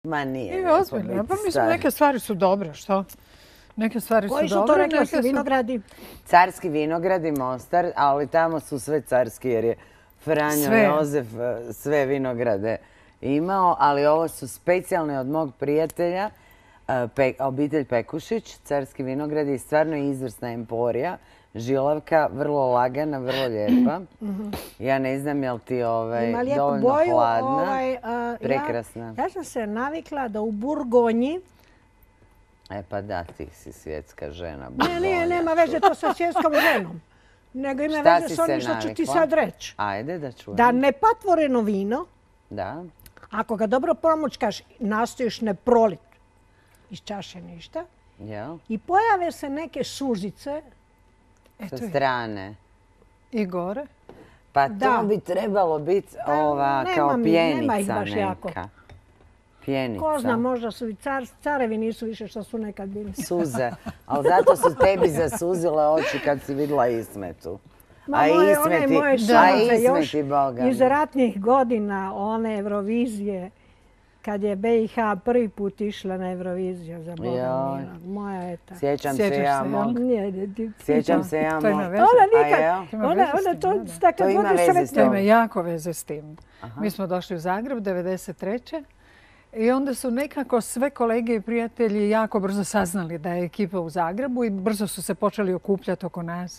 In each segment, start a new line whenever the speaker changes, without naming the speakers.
Ma nije.
I ozbiljno. Pa mislim, neke stvari su dobre, što? Neke stvari su dobre.
Koji su to rekli su vinogradi?
Carski vinogradi, Mostar, ali tamo su sve carski jer je Franjo Jozef sve vinograde imao, ali ovo su specijalne od mog prijatelja, obitelj Pekušić, carski vinogradi i stvarno izvrsna emporija. Žilavka, vrlo lagana, vrlo lijepa. Ja ne znam je li ti dovoljno hladna. Prekrasna.
Ja sam se navikla da u Burgonji...
E pa da, ti si svjetska žena.
Ne, nema veze to sa svjetskom ženom. Nego ima veze s onim što ću ti sad reći.
Ajde da čujem.
Da nepatvoreno vino,
da.
Ako ga dobro promučkaš, nastojiš ne prolit iz čaše ništa. I pojave se neke sužice.
Sa strane.
I gore.
Pa to bi trebalo biti kao pjenica
nema ih baš jako.
Pjenica.
Ko zna, možda su i carevi nisu više što su nekad bili.
Suze. Ali zato su tebi zasuzile oči kad si vidjela Ismetu.
A Ismeti
Boga.
Iz ratnih godina one Eurovizije, kad je BiH prvi put išla na Euroviziju za Boga. Moja je ta.
Sjećam se ja mog.
To ima veze s tim. To ima jako veze s tim. Mi smo došli u Zagreb 1993. I onda su nekako sve kolege i prijatelji jako brzo saznali da je ekipa u Zagrebu i brzo su se počeli okupljati oko nas.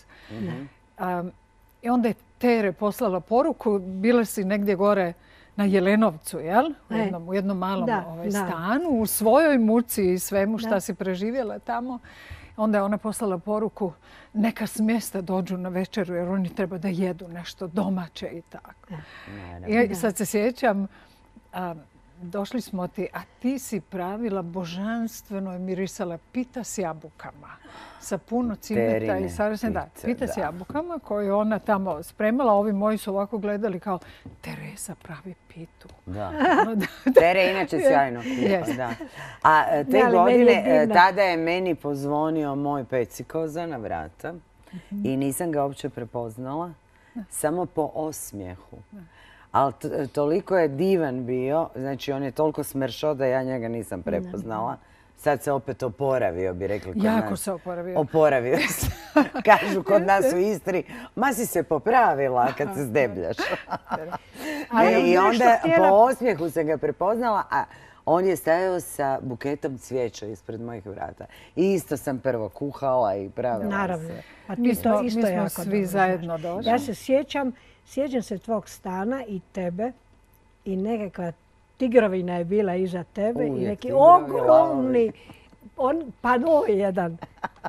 I onda je Tere poslala poruku, bile si negdje gore na Jelenovcu, jel? U jednom malom stanu, u svojoj muci i svemu šta si preživjela tamo. Onda je ona poslala poruku, neka s mjesta dođu na večeru jer oni treba da jedu nešto domaće i tako. I sad se sjećam, došli smo ti, a ti si pravila božanstveno je mirisala pita s jabukama. Sa puno cimeta i sarasne. Da, pita s jabukama koju ona tamo spremala. Ovi moji su ovako gledali kao Teresa pravi pitu.
Da. Tere inače sjajno kuha. A te godine, tada je meni pozvonio moj pecikoza na vrata i nisam ga uopće prepoznala. Samo po osmijehu. Ali toliko je divan bio, znači on je toliko smršao da ja njega nisam prepoznala. Sad se opet oporavio, bi rekli kod nas.
Jako se oporavio.
Oporavio se. Kažu kod nas u Istri, ma si se popravila kad se zdebljaš. I onda po osmijehu sam ga prepoznala, a on je stajao sa buketom cvijeća ispred mojih vrata. I isto sam prvo kuhala i pravila se.
Naravno.
Mi smo svi zajedno došli.
Ja se sjećam se tvog stana i tebe i nekakva tigrovina je bila iza tebe i neki ogromni pano jedan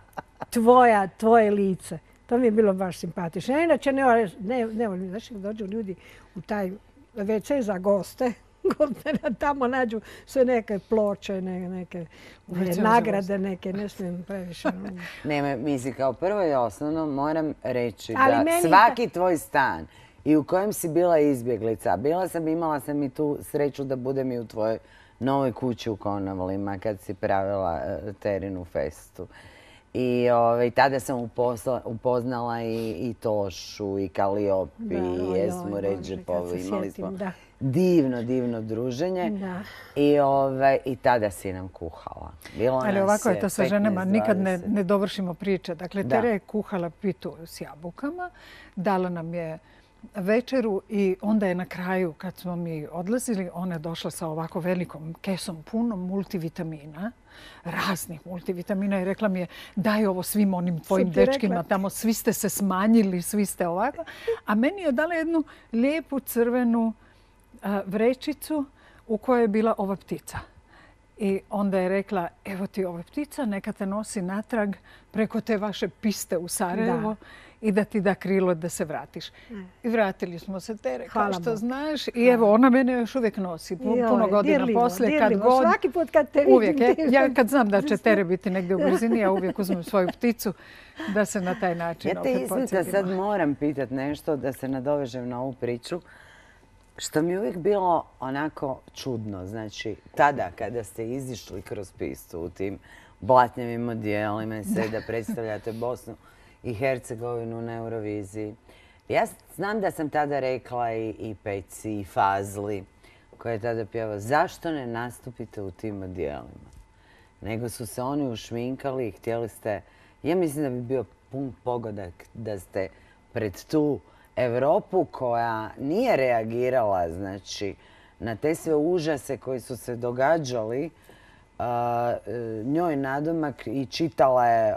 tvoje lice. To mi je bilo baš simpatično. Inače ne volim, znaš, dođu ljudi u taj WC za goste, tamo nađu sve neke ploče, neke nagrade, neke, ne smijem previše.
Ne, mislim, kao prvo i osnovno moram reći da svaki tvoj stan i u kojem si bila izbjeglica. Imala sam i tu sreću da budem i u tvojoj novoj kući u Konavlima kad si pravila Terinu festu. I tada sam upoznala i Tošu i Kaliopi i Esmu Ređepovu. Imali smo divno druženje. I tada si nam kuhala.
Ali ovako je to sa ženama, nikad ne dovršimo priče. Dakle, Tere je kuhala pitu s jabukama, dala nam je večeru i onda je na kraju, kad smo mi odlazili, ona je došla sa ovako velikom kesom punom multivitamina, raznih multivitamina i rekla mi je daj ovo svim onim tvojim dečkima tamo, svi ste se smanjili, svi ste ovako. A meni je dala jednu lijepu crvenu vrećicu u kojoj je bila ova ptica. I onda je rekla, evo ti ova ptica, neka te nosi natrag preko te vaše piste u Sarajevo i da ti da krilo da se vratiš. I vratili smo se, Tere, kao što znaš. I evo, ona mene još uvijek nosi. Puno godina poslije, kad god.
Svaki put kad te vidim.
Uvijek. Ja kad znam da će Tere biti negdje u blizini, ja uvijek uzmem svoju pticu da se na taj način opet podsjetimo.
Ja te Ismeta sad moram pitati nešto da se nadovežem na ovu priču. Što mi je uvijek bilo onako čudno. Znači, tada kada ste izišli kroz pistu u tim blatnjavim odijelima i sve da predstavljate Bosnu i Hercegovinu na Euroviziji. Ja znam da sam tada rekla i Peci i Fazli, koja je tada pjevao zašto ne nastupite u tim odijelima? Nego su se oni ušminkali i htjeli ste... Ja mislim da bi bio pun pogodak da ste pred tu Europu koja nije reagirala, znači, na te sve užase koji su se događali, njoj nadomak i čitala je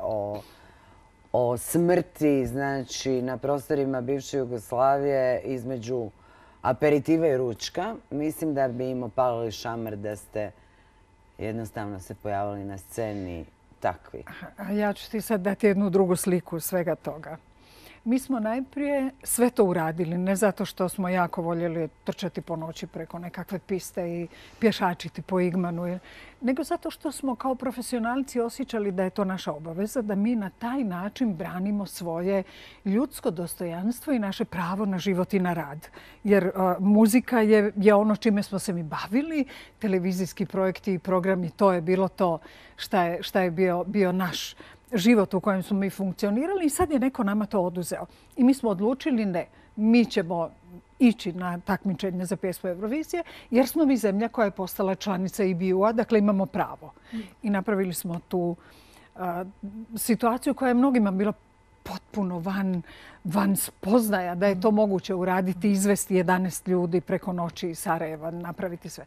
o smrti, znači, na prostorima bivše Jugoslavije između aperitiva i ručka. Mislim da bi im opalili šamar da ste jednostavno se pojavili na sceni takvi.
Ja ću ti sad dati jednu drugu sliku svega toga. Mi smo najprije sve to uradili, ne zato što smo jako voljeli trčati po noći preko nekakve piste i pješačiti po Igmanu, nego zato što smo kao profesionalci osjećali da je to naša obaveza, da mi na taj način branimo svoje ljudsko dostojanstvo i naše pravo na život i na rad. Jer muzika je ono čime smo se mi bavili, televizijski projekti i programi, to je bilo to šta je bio naš život u kojem smo mi funkcionirali i sad je neko nama to oduzeo. I mi smo odlučili ne, mi ćemo ići na takmičenje za pjesmu Eurovizije jer smo mi zemlja koja je postala članica EBU-a, dakle imamo pravo. I napravili smo tu situaciju koja je mnogima bila potpuno van spoznaja da je to moguće uraditi, izvesti 11 ljudi preko noći iz Sarajeva, napraviti sve.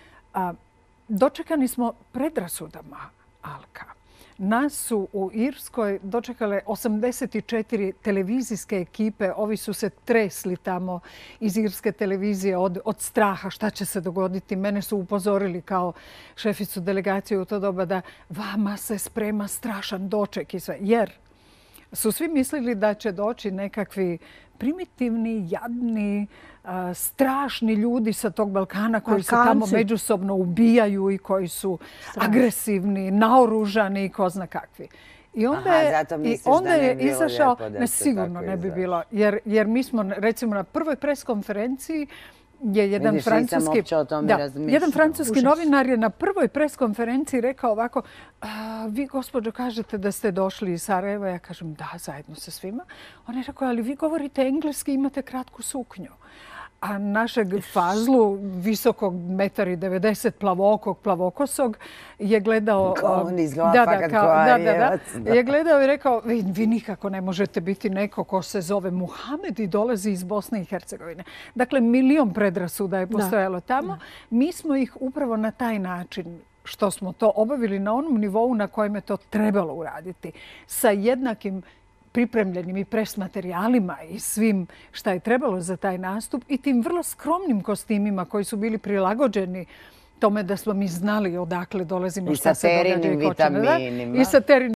Dočekani smo predrasudama, Alka. Nas su u Irskoj dočekale 84 televizijske ekipe. Ovi su se tresli tamo iz irske televizije od straha šta će se dogoditi. Mene su upozorili kao šeficu delegacije u to doba da vama se sprema strašan doček i sve. Jer su svi mislili da će doći nekakvi primitivni, jadni, strašni ljudi sa tog Balkana koji se tamo međusobno ubijaju i koji su agresivni, naoružani i ko zna kakvi. I onda je izašao, sigurno ne bi bilo, jer mi smo recimo na prvoj pres konferenciji je jedan francuski novinar je na prvoj pres konferenciji rekao ovako, vi gospođo kažete da ste došli iz Sarajeva, ja kažem da, zajedno sa svima. On je rekao, ali vi govorite engleski i imate kratku suknju. A našeg Fazlu, visokog 1,90 m, plavookog, plavokosog, je gledao...
On izgleda fakat ko Arijevac.
Je gledao i rekao, vi nikako ne možete biti neko ko se zove Muhamed i dolazi iz Bosne i Hercegovine. Dakle, milion predrasuda je postojalo tamo. Mi smo ih upravo na taj način što smo to obavili na onom nivou na kojem je to trebalo uraditi. Sa jednakim pripremljenim i pres materijalima i svim šta je trebalo za taj nastup i tim vrlo skromnim kostimima koji su bili prilagođeni tome da smo mi znali odakle dolazimo, šta se događa i ko će. I sa